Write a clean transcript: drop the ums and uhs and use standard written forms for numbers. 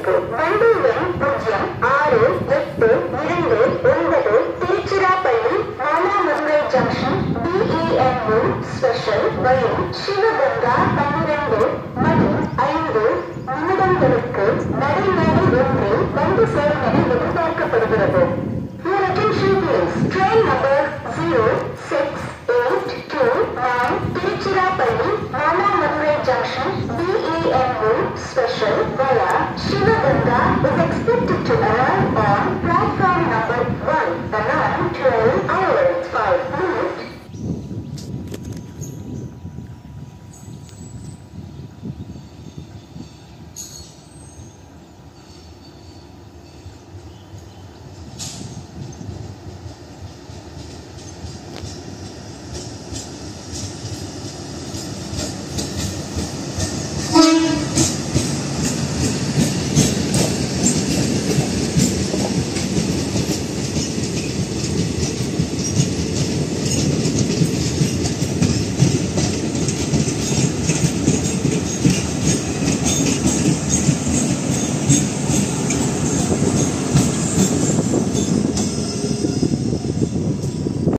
இருக்கு. வண்டி எண் 068229 Tiruchirappalli Manamadurai junction DEMU special வழி சிவகங்கா 12 மணி 5 நிமிடங்களுக்கு நடைமேடை ஒன்றில் வந்து சேரும் என எதிர்பார்க்கப்படுகிறது. Your attention please. Train number 06829 Tiruchirappalli Manamadurai junction DEMU special via Shivaganga is expected to arrive